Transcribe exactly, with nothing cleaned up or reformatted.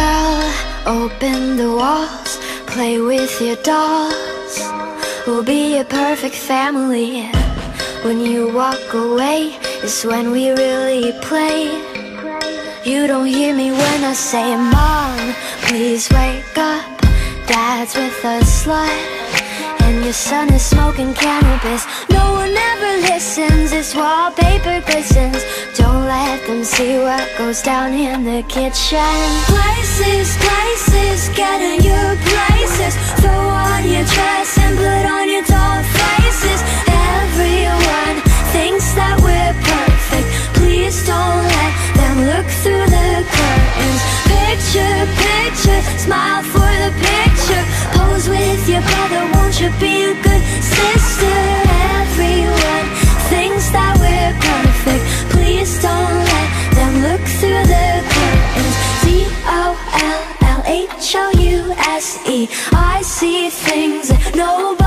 girl, open the walls, play with your dolls. We'll be a perfect family. When you walk away is when we really play. You don't hear me when I say, Mom, please wake up. Dad's with a slut, and your son is smoking cannabis. No one ever listens, this wallpaper glistens. Don't let them see what goes down in the kitchen. Places, places, get in your places. Throw on your dress and put on your doll faces. Everyone thinks that we're perfect. Please don't let them look through the curtains. Picture, picture, smile for the picture. Pose with your brother, won't you be a good sister? Everyone thinks that we're perfect. Please don't let them look through the curtains. D O L L H O U S E. I see things that nobody